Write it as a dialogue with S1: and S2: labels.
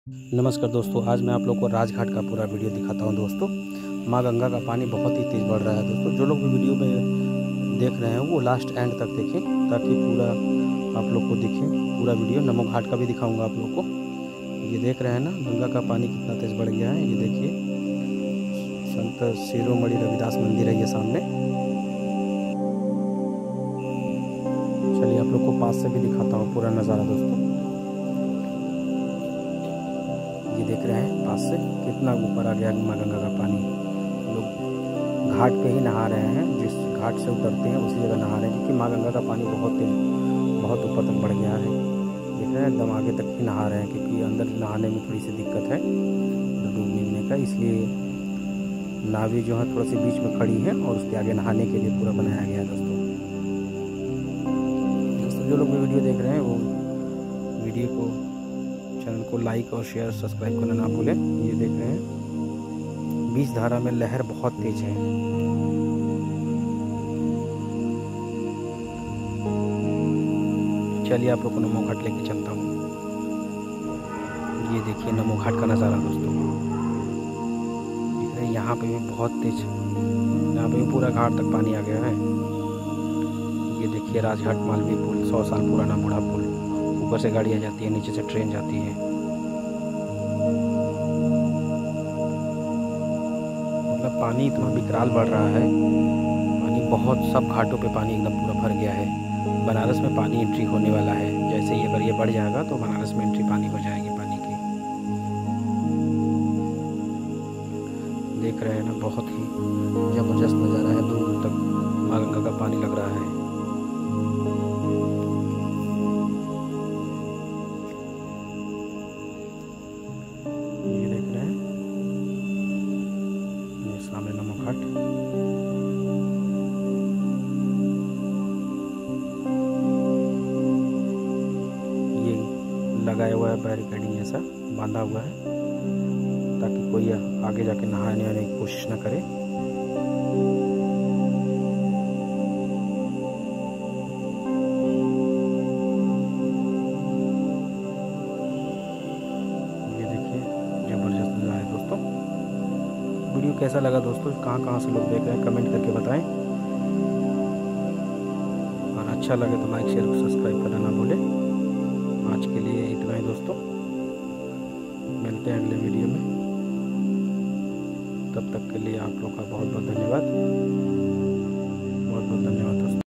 S1: नमस्कार दोस्तों, आज मैं आप लोग को राजघाट का पूरा वीडियो दिखाता हूं। दोस्तों, माँ गंगा का पानी बहुत ही तेज़ बढ़ रहा है। दोस्तों, जो लोग भी वीडियो में देख रहे हैं वो लास्ट एंड तक देखें ताकि पूरा आप लोग को दिखे पूरा वीडियो। नमो घाट का भी दिखाऊंगा आप लोग को। ये देख रहे हैं ना, गंगा का पानी कितना तेज़ बढ़ गया है। ये देखिए, संत शिरोमणि रविदास मंदिर है ये सामने। चलिए आप लोग को पास से भी दिखाता हूँ पूरा नज़ारा। दोस्तों, ये देख रहे हैं पास से कितना ऊपर आ गया माँ गंगा का पानी। लोग घाट पे ही नहा रहे हैं, जिस घाट से उतरते हैं उसी जगह नहा रहे हैं, क्योंकि माँ गंगा का पानी बहुत ऊपर तक बढ़ गया है। देख रहे हैं, एकदम आगे तक ही नहा रहे हैं, क्योंकि अंदर नहाने में थोड़ी सी दिक्कत है डूब मिलने का। इसलिए नावें जो है थोड़ा सी बीच में खड़ी हैं और उसके आगे नहाने के लिए पूरा बनाया गया है। दोस्तों, जो लोग भी वीडियो देख रहे हैं वो वीडियो को, चैनल को लाइक और शेयर सब्सक्राइब करना ना भूलें। ये देख रहे हैं, बीच धारा में लहर बहुत तेज है। चलिए आप लोग को नमो घाट लेके चलता हूँ। ये देखिए नमो घाट का नज़ारा। दोस्तों, देख रहे हैं यहाँ पे भी बहुत तेज, यहाँ पे भी पूरा घाट तक पानी आ गया है। ये देखिए राजघाट मालवीय पुल, 100 साल पुराना बूढ़ा पुल। ऊपर से गाड़ियाँ जाती है, नीचे से ट्रेन जाती है। मतलब पानी इतना विकराल बढ़ रहा है, पानी बहुत, सब घाटों पे पानी एकदम पूरा भर गया है। बनारस में पानी एंट्री होने वाला है। जैसे ही अगर ये बढ़ जाएगा तो बनारस में एंट्री पानी हो जाएगी पानी की। देख रहे हैं ना, बहुत ही जबरदस्त नज़ारा है। दूर दूर तक माँ गंगा का पानी लग रहा है। ये देख रहे हैं, ये सामने नमो घाट। ये लगाया हुआ है बैरिकेडिंग, ऐसा बांधा हुआ है ताकि कोई आगे जाके नहाने आने की कोशिश न करे। ये देखिए जबरदस्त नज़ारा है। दोस्तों, वीडियो कैसा लगा दोस्तों, कहाँ से लोग देख रहे हैं कमेंट करके बताएं। और अच्छा लगे तो लाइक शेयर सब्सक्राइब करना ना भूलें। आज के लिए इतना ही दोस्तों, मिलते हैं अगले वीडियो में। तब तक के लिए आप लोग का बहुत बहुत धन्यवाद। बहुत बहुत धन्यवाद दोस्तों।